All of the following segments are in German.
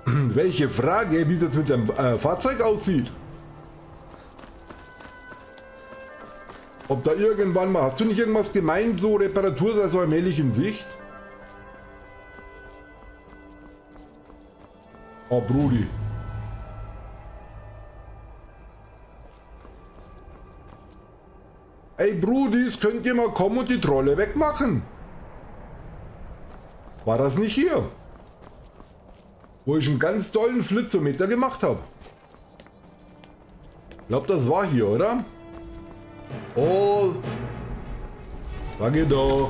Welche Frage, wie es jetzt mit dem Fahrzeug aussieht. Ob da irgendwann mal... Hast du nicht irgendwas gemeint, so Reparatur sei so allmählich in Sicht? Oh, Brudi. Ey, Brudis, könnt ihr mal kommen und die Trolle wegmachen? War das nicht hier? Wo ich einen ganz tollen Flitzometer gemacht habe. Ich glaube, das war hier, oder? Oh, sag doch.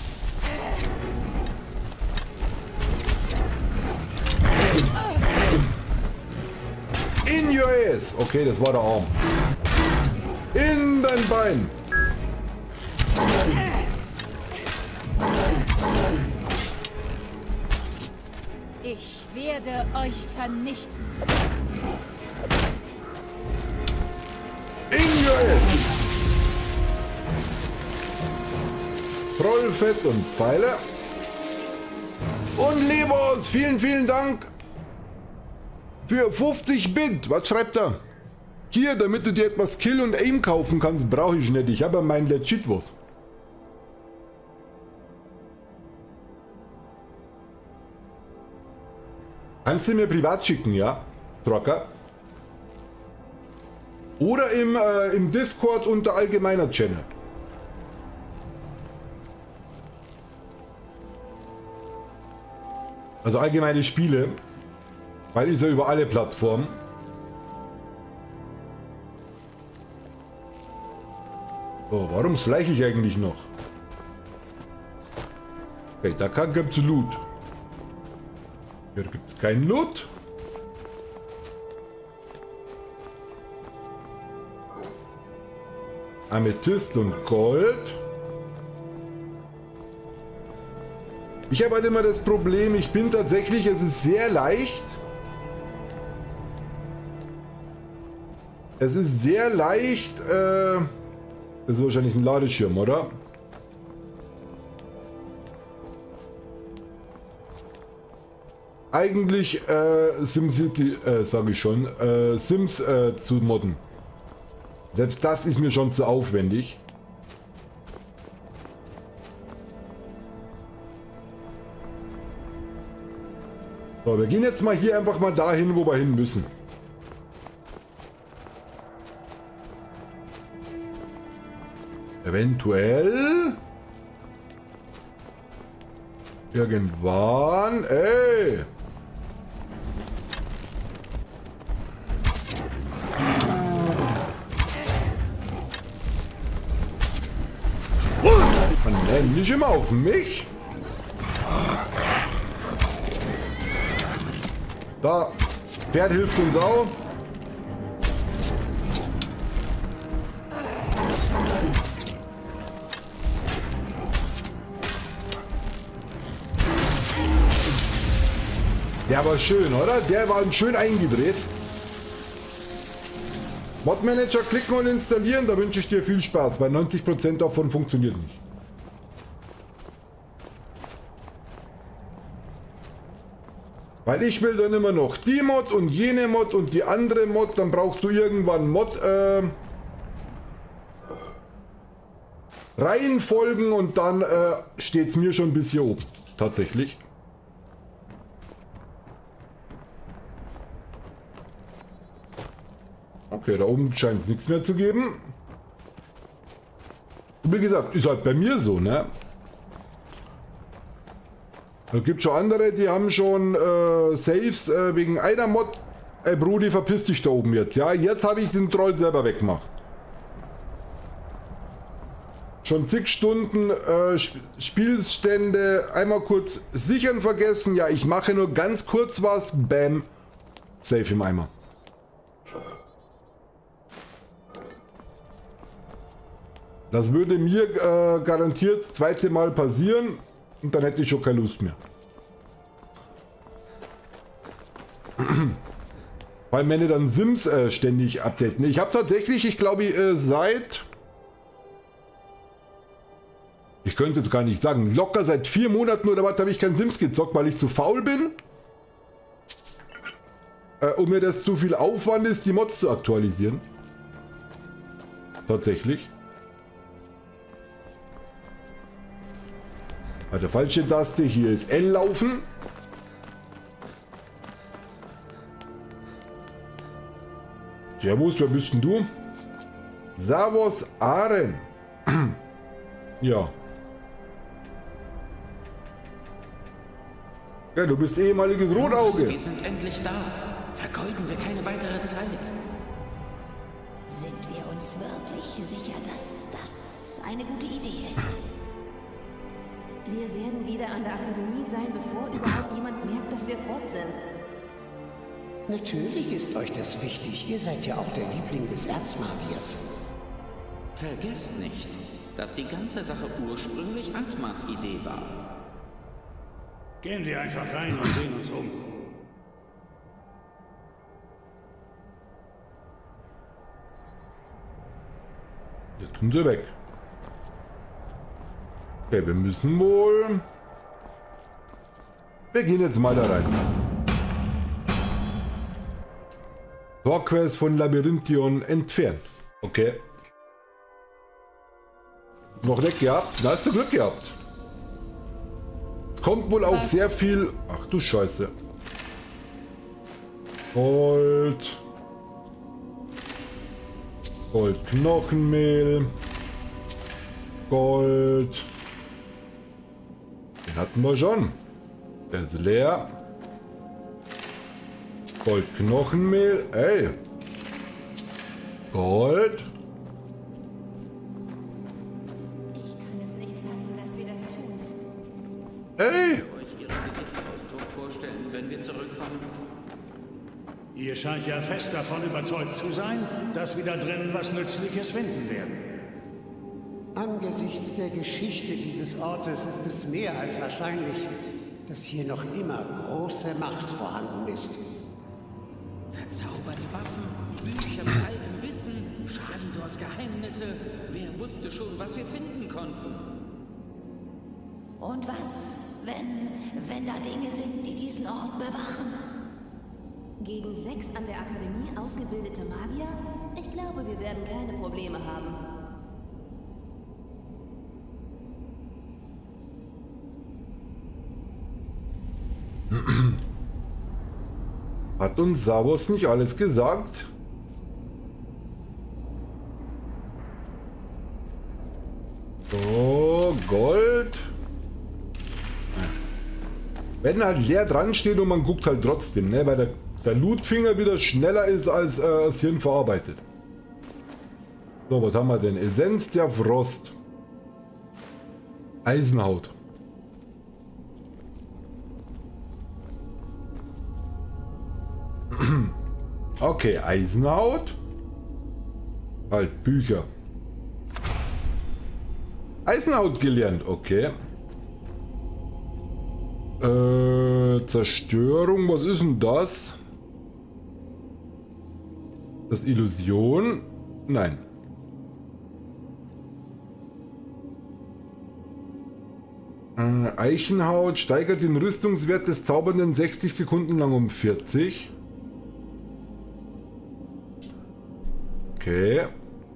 In your ass. Okay, das war der Arm. In dein Bein. Ich werde euch vernichten. In your ass. Trollfett und Pfeile. Und Lebos, vielen, vielen Dank. Für 50 Bit. Was schreibt er? Hier, damit du dir etwas Kill und Aim kaufen kannst, brauche ich nicht. Ich habe mein Legit was. Kannst du mir privat schicken, ja? Trocker. Oder im Discord unter allgemeiner Channel. Also allgemeine Spiele. Weil ist ja über alle Plattformen. So, warum schleiche ich eigentlich noch? Okay, da gibt es Loot. Hier gibt es kein Loot. Amethyst und Gold. Ich habe halt immer das Problem, ich bin tatsächlich, es ist sehr leicht. Es ist sehr leicht, das ist wahrscheinlich ein Ladeschirm, oder? Eigentlich SimCity, sage ich schon, Sims zu modden. Selbst das ist mir schon zu aufwendig. So, wir gehen jetzt mal hier einfach mal dahin, wo wir hin müssen. Eventuell irgendwann, ey. Man nennt nicht immer auf mich. Da, Pferd hilft uns auch. Der war schön, oder? Der war schön eingedreht. Mod Manager klicken und installieren, da wünsche ich dir viel Spaß, weil 90% davon funktioniert nicht. Weil ich will dann immer noch die Mod und jene Mod und die andere Mod, dann brauchst du irgendwann Mod Reihenfolgen und dann steht es mir schon bis hier oben. Tatsächlich. Okay, da oben scheint es nichts mehr zu geben. Wie gesagt, ist halt bei mir so, ne? Es gibt schon andere, die haben schon Saves wegen einer Mod. Ey Brudi, verpiss dich da oben jetzt, ja? Jetzt habe ich den Troll selber weggemacht. Schon zig Stunden Spielstände, einmal kurz sichern vergessen. Ja, ich mache nur ganz kurz was, bam, safe im Eimer. Das würde mir garantiert das zweite Mal passieren und dann hätte ich schon keine Lust mehr. Weil meine dann Sims ständig updaten. Ich habe tatsächlich, ich glaube seit... Ich könnte jetzt gar nicht sagen, locker seit 4 Monaten oder was habe ich kein Sims gezockt, weil ich zu faul bin. ob mir das zu viel Aufwand ist, die Mods zu aktualisieren. Tatsächlich. Warte, falsche Taste. Hier ist L laufen. Servus, wer bist denn du? Servus Aren. Ja. Ja, du bist ehemaliges Rotauge. Wir sind endlich da. Vergeuden wir keine weitere Zeit. Sind wir uns wirklich sicher, dass das eine gute Idee ist? Wir werden wieder an der Akademie sein, bevor überhaupt jemand merkt, dass wir fort sind. Natürlich ist euch das wichtig. Ihr seid ja auch der Liebling des Erzmagiers. Vergesst nicht, dass die ganze Sache ursprünglich Atmas Idee war. Gehen wir einfach rein und sehen uns um. Jetzt tun sie weg. Okay, wir müssen wohl... Wir gehen jetzt mal da rein. Torquest von Labyrinthion entfernt. Okay. Noch Glück gehabt? Da hast du Glück gehabt. Es kommt wohl auch sehr viel... Ach du Scheiße. Gold. Goldknochenmehl. Gold. Den hatten wir schon. Der ist leer. Goldknochenmehl. Ey. Gold. Ich kann es nicht fassen, dass wir das tun. Ey. Euch Ihren Gesichtsausdruck vorstellen, wenn wir zurückkommen? Ihr scheint ja fest davon überzeugt zu sein, dass wir da drin was Nützliches finden werden. Angesichts der Geschichte dieses Ortes ist es mehr als wahrscheinlich, dass hier noch immer große Macht vorhanden ist. Verzauberte Waffen, Bücher mit altem Wissen, Schalindors Geheimnisse. Wer wusste schon, was wir finden konnten? Und was, wenn da Dinge sind, die diesen Ort bewachen? Gegen 6 an der Akademie ausgebildete Magier? Ich glaube, wir werden keine Probleme haben. Hat uns Savos nicht alles gesagt? So, Gold. Wenn halt leer dran steht und man guckt halt trotzdem, ne? Weil der Lootfinger wieder schneller ist als das Hirn verarbeitet. So, was haben wir denn? Essenz der Frost. Eisenhaut. Okay, Eisenhaut. Halt, Bücher. Eisenhaut gelernt, okay. Zerstörung, was ist denn das? Das Illusion? Nein. Eichenhaut steigert den Rüstungswert des Zaubernden 60 Sekunden lang um 40. Okay.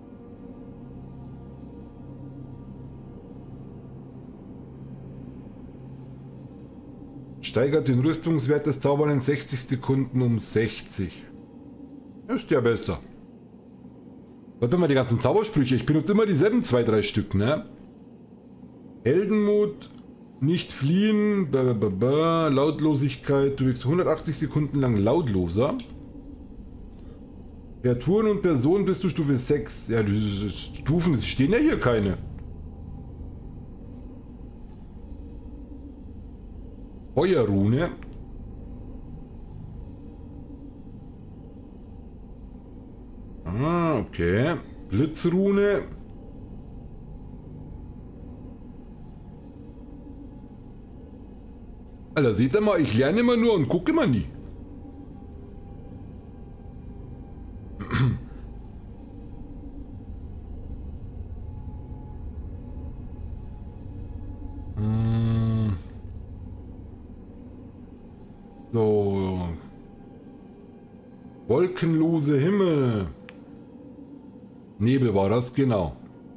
Steigert den Rüstungswert des Zaubernden 60 Sekunden um 60. Ist ja besser. Warte mal, die ganzen Zaubersprüche. Ich benutze immer dieselben 2-3 Stück, ne? Heldenmut, nicht fliehen, Lautlosigkeit, du wirkst 180 Sekunden lang lautloser. Kreaturen und Personen bis zu Stufe 6. Ja, diese Stufen, es stehen ja hier keine. Feuerrune. Ah, okay. Blitzrune. Alter, seht ihr mal, ich lerne immer nur und gucke immer nie. So. Wolkenlose Himmel. Nebel war das, genau.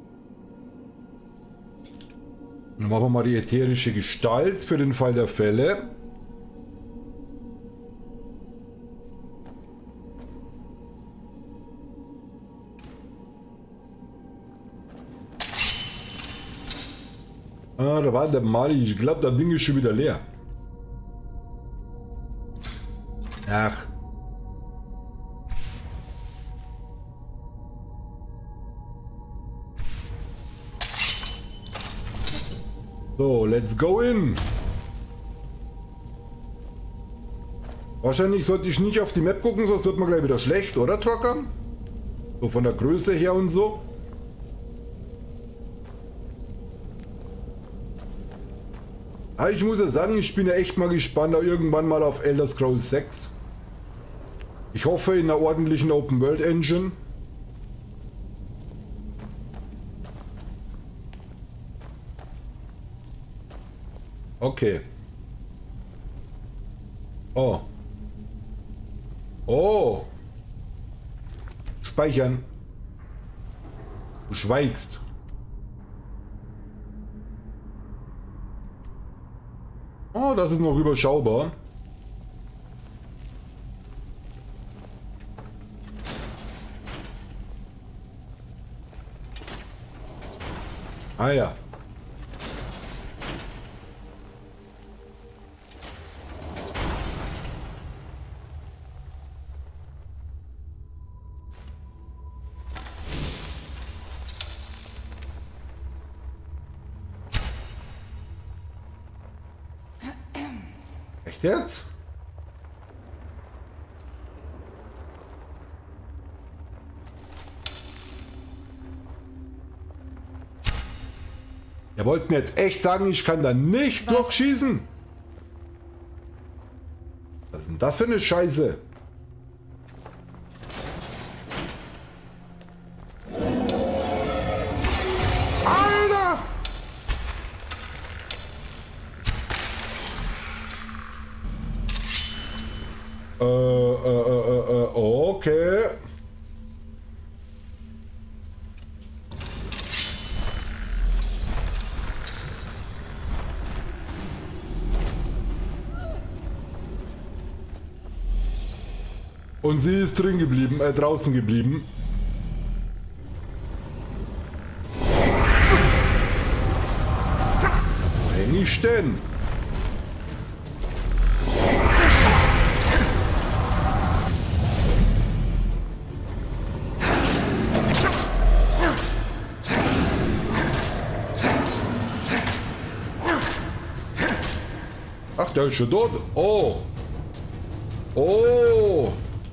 Dann machen wir mal die ätherische Gestalt für den Fall der Fälle. Ah, da war der Mali. Ich glaube, das Ding ist schon wieder leer. Ach. So, let's go in. Wahrscheinlich sollte ich nicht auf die Map gucken, sonst wird man gleich wieder schlecht, oder Trocker? So von der Größe her und so. Aber ich muss ja sagen, ich bin ja echt mal gespannt irgendwann mal auf Elder Scrolls 6. Ich hoffe in einer ordentlichen Open World Engine. Okay. Oh. Oh. Speichern. Du schweigst. Oh, das ist noch überschaubar. Ah ja. Echt jetzt? Ihr wollt mir jetzt echt sagen, ich kann da nicht durchschießen? Was ist denn das für eine Scheiße? Alter! Okay. Und sie ist drin geblieben, draußen geblieben. Wo häng ich denn? Ach, der ist schon dort. Oh. Oh.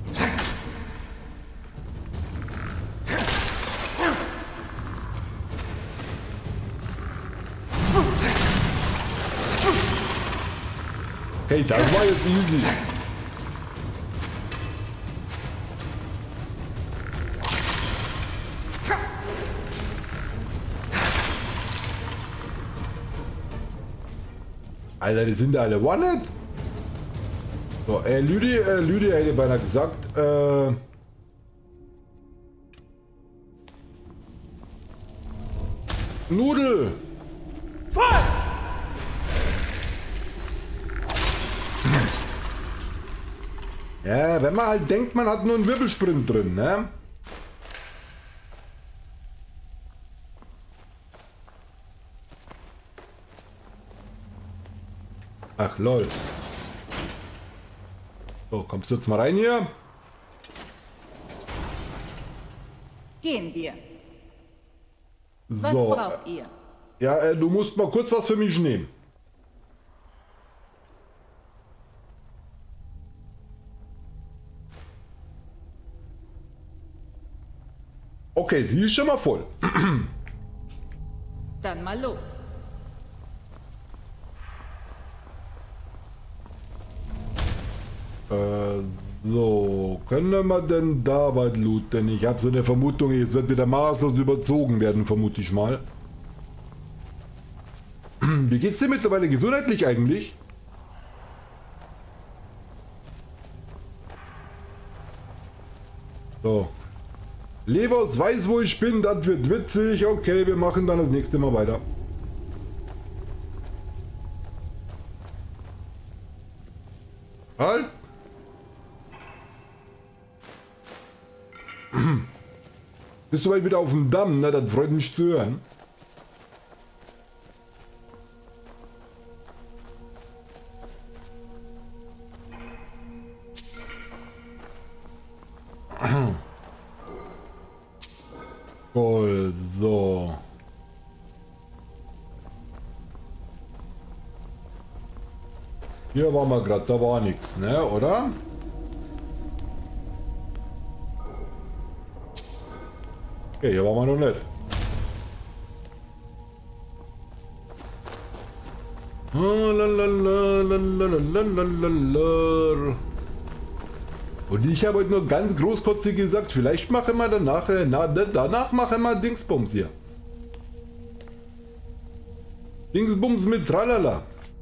Hey, das war jetzt easy. Alter, die sind alle One-Hit. So, Lydia hätte beinahe gesagt, Nudel. Ja, wenn man halt denkt, man hat nur einen Wirbelsprint drin, ne? Ach, lol. So, kommst du jetzt mal rein hier? Gehen wir. Was So. braucht ihr? Ja, du musst mal kurz was für mich nehmen. Okay, sie ist schon mal voll. Dann mal los. So, können wir denn da was looten? Ich habe so eine Vermutung, es wird wieder maßlos überzogen werden, vermute ich mal. Wie geht's dir mittlerweile gesundheitlich eigentlich? So. Levers weiß, wo ich bin, das wird witzig. Okay, wir machen dann das nächste Mal weiter. Halt! Bist du bald wieder auf dem Damm? Na, das freut mich zu hören. Voll, so. Hier waren wir gerade, da war nichts, ne, oder? Okay, hier waren wir noch nicht. Und ich habe heute nur ganz großkotzig gesagt, vielleicht machen wir danach, danach machen wir Dingsbums hier. Dingsbums mit Tralala.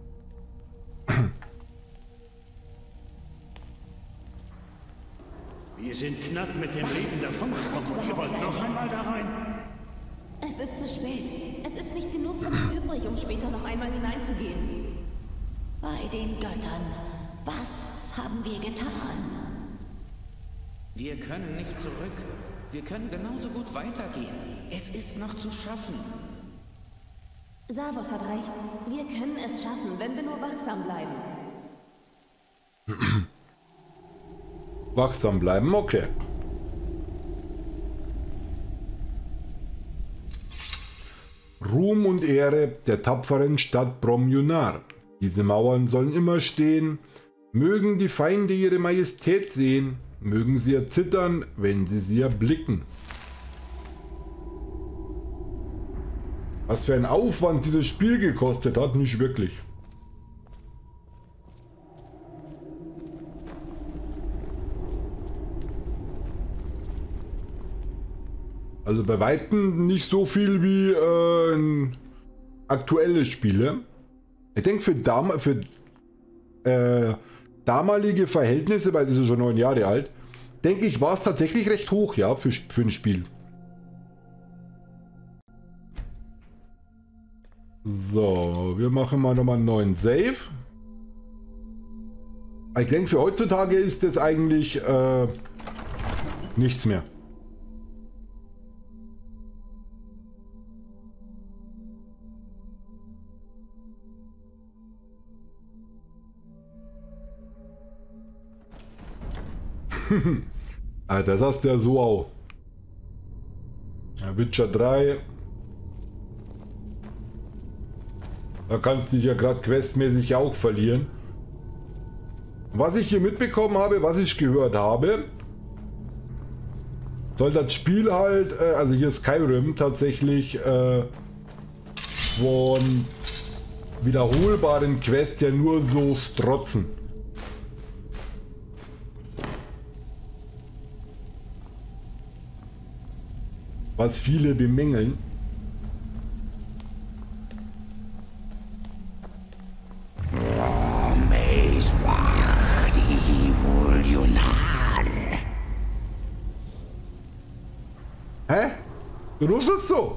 Wir sind knapp mit dem Leben davongekommen und ihr wollt noch einmal da rein? Es ist zu spät. Es ist nicht genug von ihm übrig, um später noch einmal hineinzugehen. Bei den Göttern, was haben wir getan? Wir können nicht zurück. Wir können genauso gut weitergehen. Es ist noch zu schaffen. Savos hat recht. Wir können es schaffen, wenn wir nur wachsam bleiben. Wachsam bleiben, okay. Ruhm und Ehre der tapferen Stadt Bromjunar. Diese Mauern sollen immer stehen. Mögen die Feinde ihre Majestät sehen. Mögen sie erzittern, wenn sie erblicken. Was für ein Aufwand dieses Spiel gekostet hat, nicht wirklich. Also bei weitem nicht so viel wie aktuelle Spiele. Ich denke für damalige Verhältnisse, weil es ist schon 9 Jahre alt, denke ich, war es tatsächlich recht hoch, ja, für ein Spiel. So, wir machen mal nochmal einen neuen Save. Ich denke, für heutzutage ist das eigentlich nichts mehr. Das hast du ja so auch. Ja, Witcher 3. Da kannst du dich ja gerade questmäßig auch verlieren. Was ich hier mitbekommen habe, was ich gehört habe, soll das Spiel halt, also hier Skyrim, tatsächlich von wiederholbaren Quests ja nur so strotzen. Was viele bemängeln. Hä? Du nuschelst so?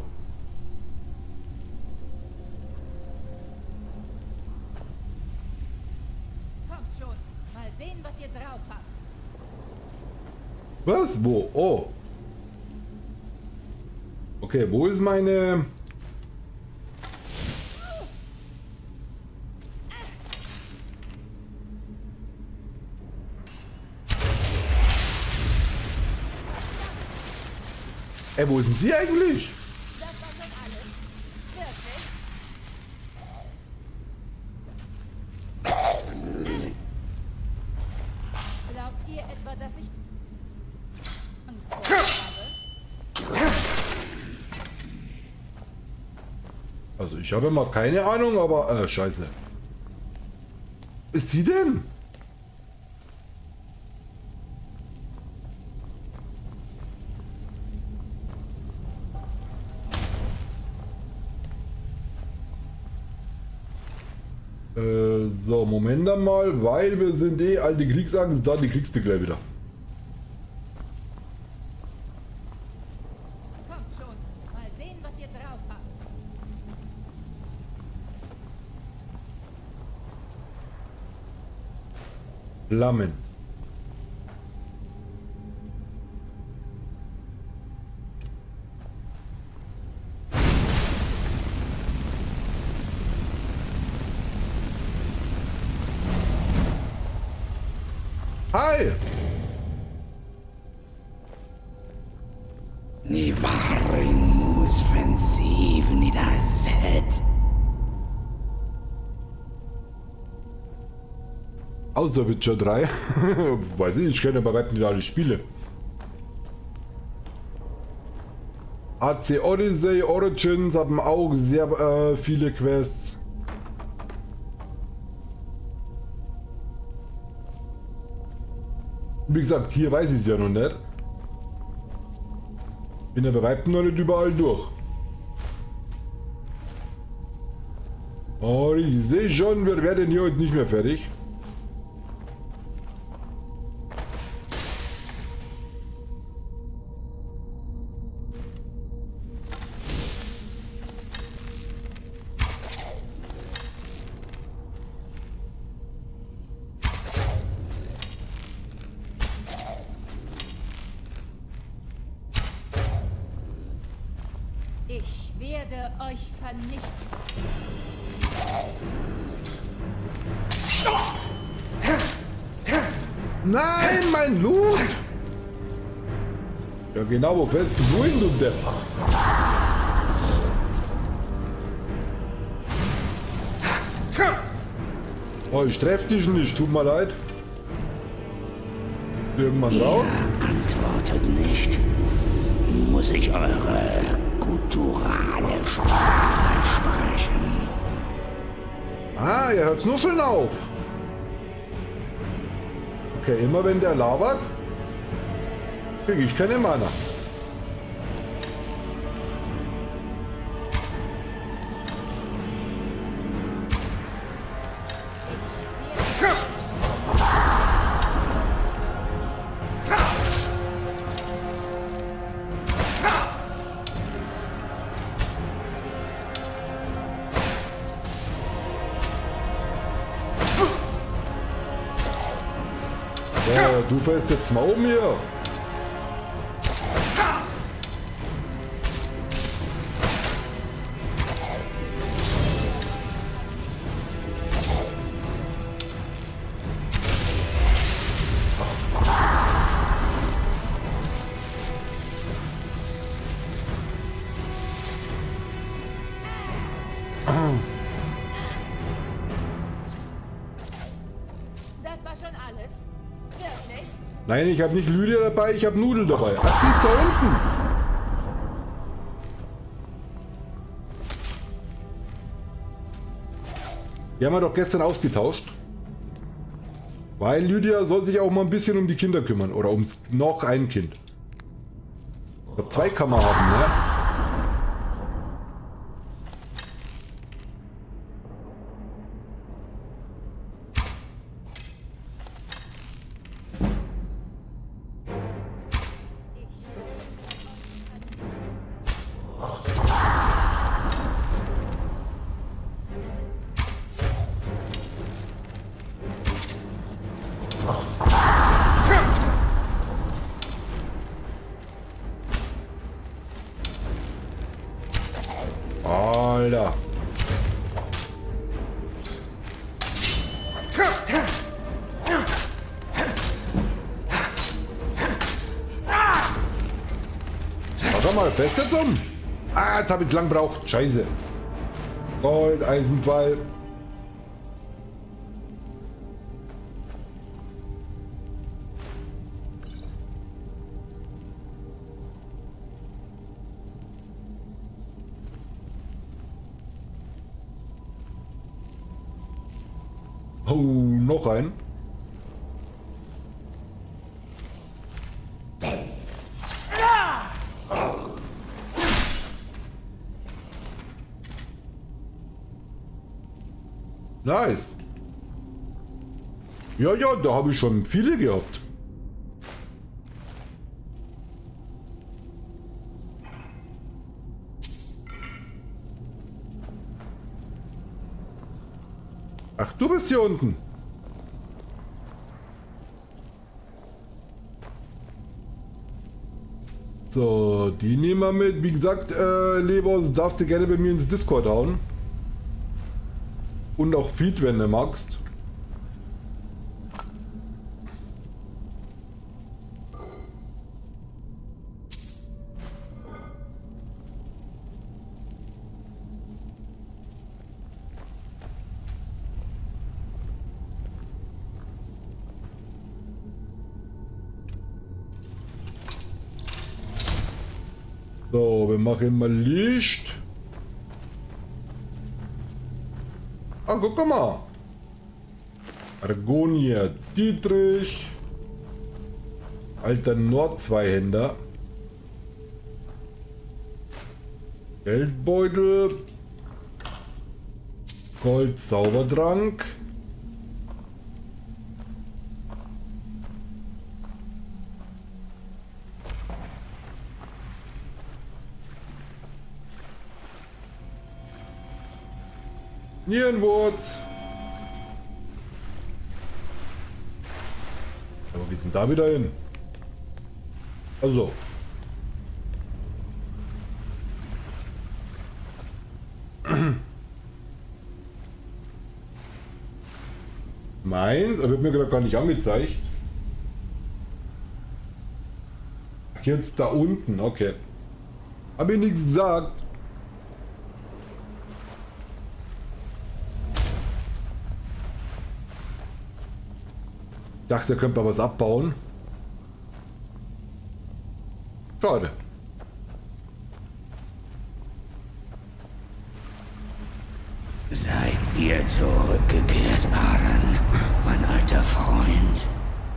Kommt schon, mal sehen, was ihr drauf habt. Was? Wo? Oh. Okay, wo ist meine... wo sind Sie eigentlich? Das war schon alles. Wirklich? Glaubt ihr etwa, dass ich Angst vor euch habe? Also ich habe mal keine Ahnung, aber scheiße. Was ist sie denn? So, Moment einmal, weil wir sind alte Kriegsangst da, die kriegst du gleich wieder. Flammen. Hi! Ni varin offensiv ni das het. Außer Witcher 3. Weiß ich kenne aber weit nicht alle Spiele. AC Odyssey, Origins haben auch sehr viele Quests. Wie gesagt, hier weiß ich es ja noch nicht. Bin ja bei weitem noch nicht überall durch. Oh, ich sehe schon, wir werden hier heute nicht mehr fertig. Ich werde euch vernichten. Nein, mein Loot! Ja genau, wo fällst du hin, du Depp? Oh, ich treff dich nicht, tut mir leid. Irgendwann raus? Antwortet nicht. Muss ich eure gutturale Sprache sprechen? Ah, ihr hört's nur schön auf. Okay, immer wenn der labert, kriege ich keine Mana. Ja, du fällst jetzt mal um hier. Das war schon alles. Wirklich? Nein, ich habe nicht Lydia dabei, ich habe Nudel dabei. Ach, die ist da unten. Die haben wir doch gestern ausgetauscht. Weil Lydia soll sich auch mal ein bisschen um die Kinder kümmern. Oder ums noch ein Kind. Ich glaube, zwei kann man haben, ne? Alter. Warte mal, fest jetzt um. Ah, jetzt habe ich lang gebraucht. Scheiße. Gold, Eisenpfeil. Oh, noch ein. Nice. Ja, ja, da habe ich schon viele gehabt. Ach, du bist hier unten. So, die nehmen wir mit. Wie gesagt, Levos, darfst du gerne bei mir ins Discord hauen. Und auch Feed, wenn du magst. So, wir machen mal Licht. Ah, guck mal. Argonia Dietrich. Alter Nord-Zweihänder. Geldbeutel. Gold Zaubertrank. Nierenwurz. Aber wie sind da wieder hin? Also. Meins, aber wird mir gerade gar nicht angezeigt. Jetzt da unten, okay. Hab ich nichts gesagt. Ich dachte, da könnte man was abbauen. Schade. Seid ihr zurückgekehrt, Aaron, mein alter Freund?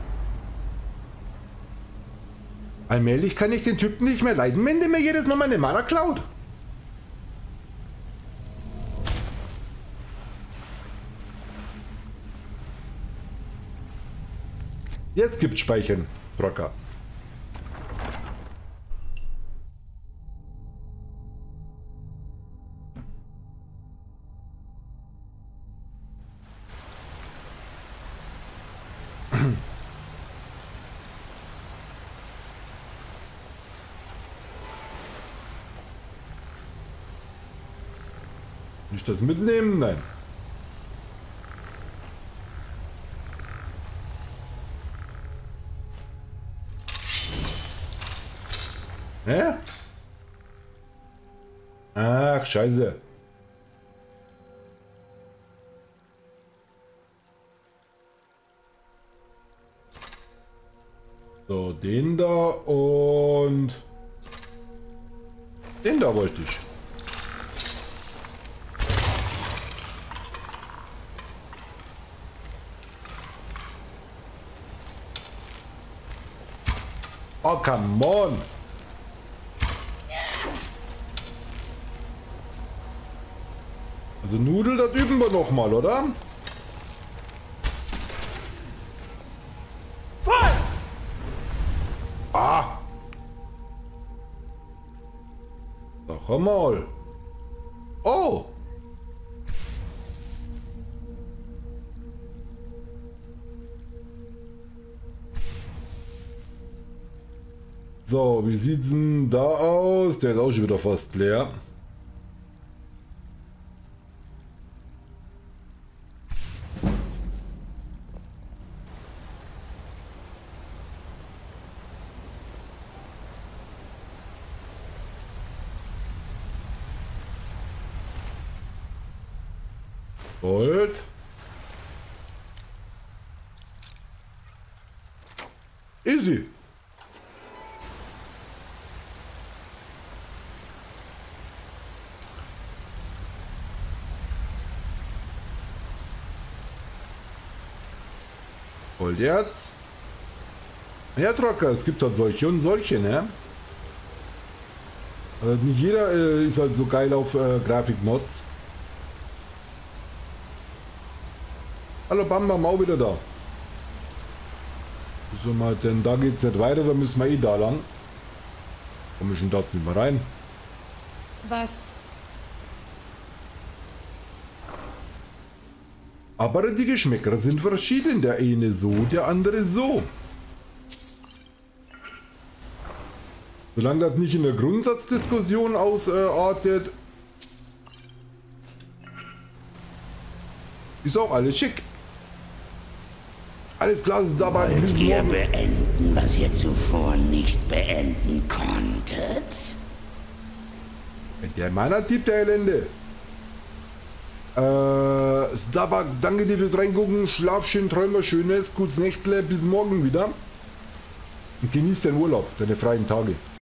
Allmählich kann ich den Typen nicht mehr leiden, wenn der mir jedes Mal meine Mana klaut. Jetzt gibt's Speichern, Brocker. Nicht das mitnehmen? Nein. Hä? Ach, scheiße. So, den da und den da wollte ich. Oh, come on. Also Nudel, das üben wir noch mal, oder? Ah! Sag mal. Oh! So, wie sieht's denn da aus? Der ist auch schon wieder fast leer. Gold. Easy. Golderz. Ja, Trocker, es gibt halt solche und solche, ne? Also nicht jeder ist halt so geil auf Grafikmods. Hallo Bam Bam, auch wieder da. So mal, denn da geht's nicht weiter, da müssen wir eh da lang. Komm ich schon das nicht mehr rein. Was? Aber die Geschmäcker sind verschieden. Der eine so, der andere so. Solange das nicht in der Grundsatzdiskussion ausartet, ist auch alles schick. Alles klar, dabei bis Wollt ihr morgen. beenden, was ihr zuvor nicht beenden konntet? Der Mann hat Typ der Elende. Starbuck, danke dir fürs Reingucken. Schlaf schön, träum was Schönes. Gutes Nächtle, bis morgen wieder. Und genieß deinen Urlaub, deine freien Tage.